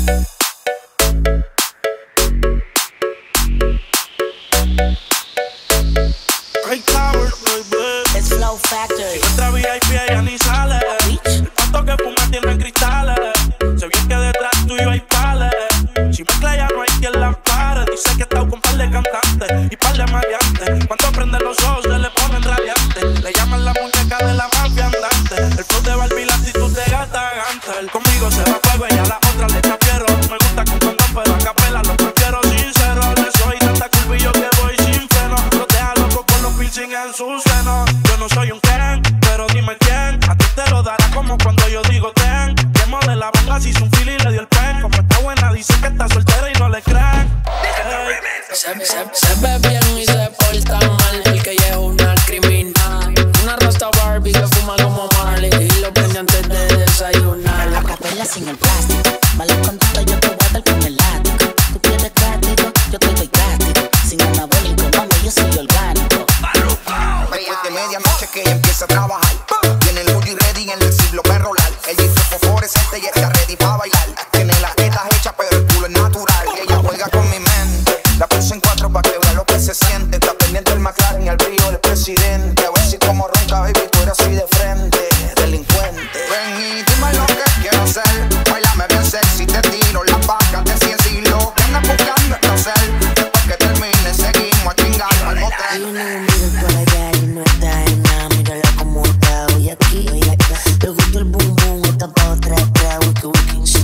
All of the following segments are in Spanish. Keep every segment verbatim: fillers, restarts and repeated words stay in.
It's Flow Factory. Nuestra V I P ella ni sale. El pato que fuma tiene cristales. Se ve que detrás tuyo hay pales. Si mezcla ya no hay quien la pare. Dice que está con par de cantantes y par de maleantes. Cuando prende los ojos se le ponen radiantes. Le llaman la muñeca de la mafia andante. El flow de Barbie, la actitud de gata gante. Conmigo se va fuego y a la otra le chapiero. Me gusta con condón pero a capela lo prefiero sincero. Le soy tanta culpa y yo que voy sin freno. Los deja locos con los piercing en sus senos. Yo no soy un Ken, pero dime quién. A ti te lo dará como cuando yo digo ten. Quemo de la bonga si hizo un fili y le dio el pen. Como está buena dice que está soltera y no le creen. Hey. Se, se, se ve bien y se porta mal. El que lleva una criminal. Una rasta Barbie que fuma como Marley y lo prende antes de desayunar. La capela sin el plástico. Vale con todo yo te voy a dar con el látigo. Tú quieres clásico, yo te doy clásico. Sin anabólico, mami, yo soy orgánico. Después de medianoche que ella empieza a trabajar. Tiene el hoodie ready en el siglo perrolar. El disco fosforescente y está ready para bailar. Tiene las tetas hechas pero el culo es natural. Y ella juega con mi mente. La puse en cuatro para que vea lo que se siente. Está pendiente el McLaren y el brillo del presidente. A ver si como ronca, baby, tú eres así de frente. Delincuente. Ven y dime lo que quiero hacer. Bailame bien sexy, te tiro las vacas de cien siglos. Que andas buscando el placer. Después que termine seguimos a chingar al motel. Hay una amiga por allá y no está en nada. Mírala como está hoy aquí. Le gusta el boom boom, está pa' otra atrás. Wiki wiki.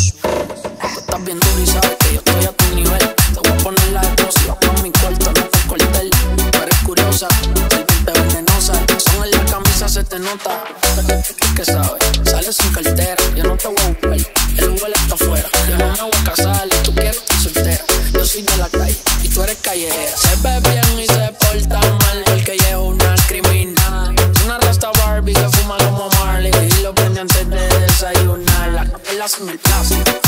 Tú estás bien duro y sabes que yo estoy a tu nivel. Te voy a poner la explosiva por mi cuarto, no por cuartel. Tú eres curiosa, serpiente venenosa. Son en la camisa se te nota. ¿Qué sabes? Sales sin cartera, yo no te voy a buscar. El Uber está afuera, yo no me voy a casar. Y tú quieres estar soltera, yo soy de la calle y tú eres callejera. Se ve bien y se porta mal, el que lleva una criminal. Una rasta Barbie que fuma como Marley y lo prende antes de desayunar. La capela sin el plástico.